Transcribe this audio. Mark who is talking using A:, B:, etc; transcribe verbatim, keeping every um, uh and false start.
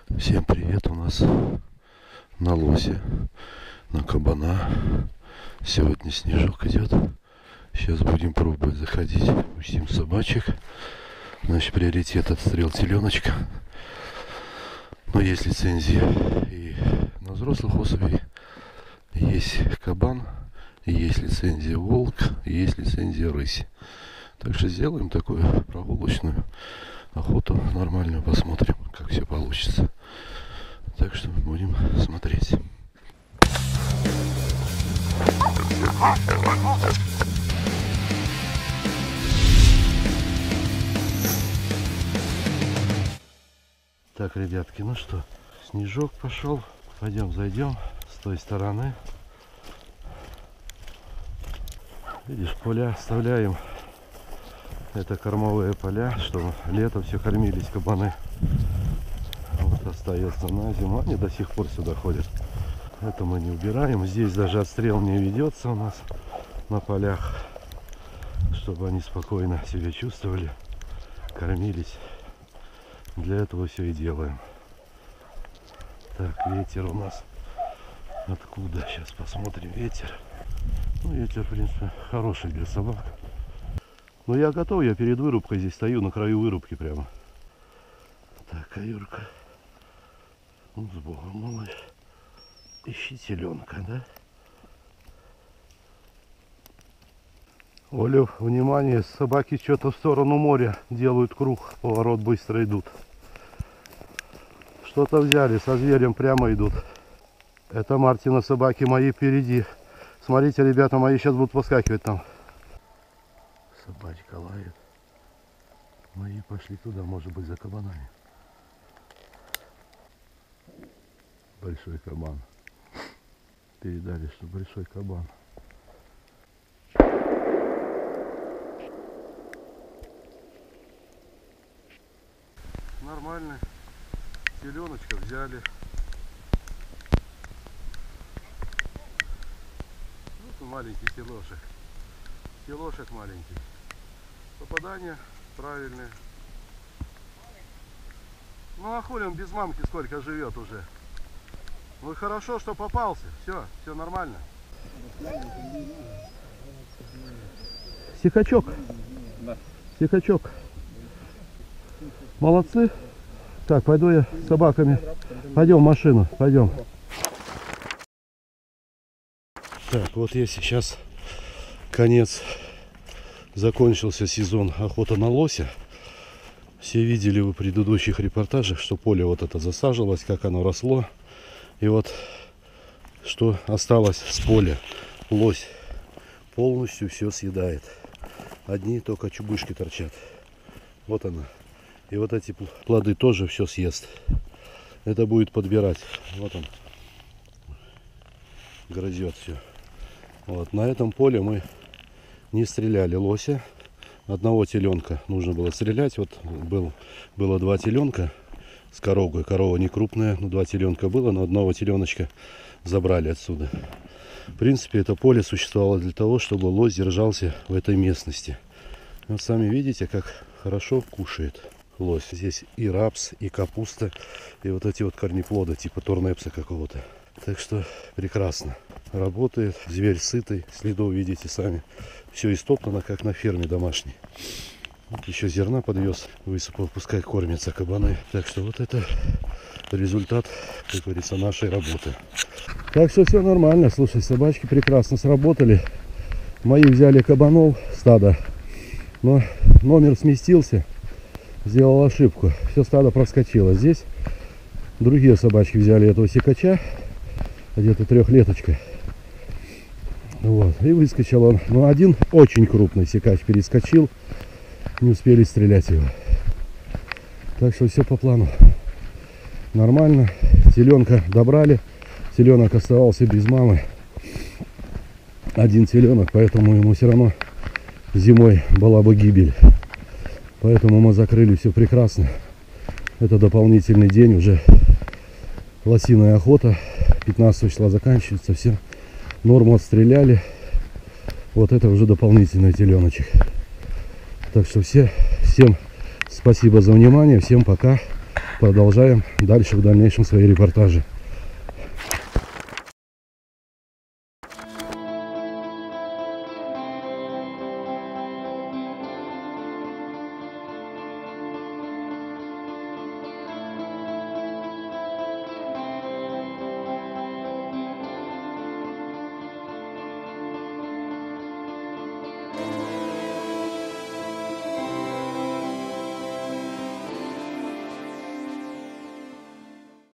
A: Всем привет, у нас на лосе, на кабана. Сегодня снежок идет. Сейчас будем пробовать заходить. Пустим собачек. Значит, приоритет отстрел теленочка. Но есть лицензии и на взрослых особей. Есть кабан, есть лицензия волк, есть лицензия рысь. Так что сделаем такую прогулочную охоту нормальную, посмотрим, как все получится. Так что будем смотреть. Так, ребятки, ну что, снежок пошел. Пойдем зайдем с той стороны. Видишь, поля оставляем. Это кормовые поля, чтобы летом все кормились кабаны. Вот остается на зиму. Они до сих пор сюда ходят. Это мы не убираем. Здесь даже отстрел не ведется у нас на полях, чтобы они спокойно себя чувствовали, кормились. Для этого все и делаем. Так, ветер у нас откуда? Сейчас посмотрим ветер. Ну, ветер, в принципе, хороший для собак. Но я готов, я перед вырубкой здесь стою, на краю вырубки прямо. Так, Каюрка. Ну, с Богом, малыш. Ищи теленка, да? Оля, внимание, собаки что-то в сторону моря делают круг, поворот быстро идут. Что-то взяли, со зверем прямо идут. Это Мартина собаки мои впереди. Смотрите, ребята, мои сейчас будут выскакивать там. Собачка лает. Мои пошли туда, может быть, за кабанами. Большой кабан. Передали, что большой кабан. Нормально. Теленочка взяли. Вот маленький телошек. Телошек маленький. Попадание правильное. Ну а хули он без мамки сколько живет уже. Ну и хорошо, что попался. Все, все нормально. Сикачок. Да. Сикачок. Молодцы. Так, пойду я с собаками. Пойдем в машину, пойдем. Так, вот я сейчас конец. Закончился сезон охоты на лося. Все видели в предыдущих репортажах, что поле вот это засаживалось, как оно росло. И вот что осталось с поля. Лось полностью все съедает. Одни только чубышки торчат. Вот она. И вот эти плоды тоже все съест. Это будет подбирать. Вот он. Грызет все. Вот. На этом поле мы не стреляли лося. Одного теленка нужно было стрелять. Вот был, было два теленка с коровой. Корова не крупная, но два теленка было, но одного теленочка забрали отсюда. В принципе, это поле существовало для того, чтобы лось держался в этой местности. Вот сами видите, как хорошо кушает лось. Здесь и рапс, и капуста, и вот эти вот корнеплоды, типа торнепса какого-то. Так что прекрасно работает. Зверь сытый, следов видите сами. Все истоптано, как на ферме домашней. Вот еще зерна подвез, высыпал, пускай кормятся кабаны. Так что вот это результат, как говорится, нашей работы. Так что все нормально. Слушай, собачки прекрасно сработали. Мои взяли кабанов, стадо, но номер сместился, сделал ошибку. Все стадо проскочило. Здесь другие собачки взяли этого сикача, где-то трехлеточка. Вот. И выскочил он. Но один очень крупный сикач перескочил. Не успели стрелять его. Так что все по плану. Нормально. Теленка добрали. Теленок оставался без мамы. Один теленок, поэтому ему все равно зимой была бы гибель. Поэтому мы закрыли все прекрасно. Это дополнительный день уже. Лосиная охота. пятнадцатого числа заканчивается. Все. Норму отстреляли. Вот это уже дополнительный теленочек. Так что все, всем спасибо за внимание. Всем пока. продолжаем дальше в дальнейшем свои репортажи.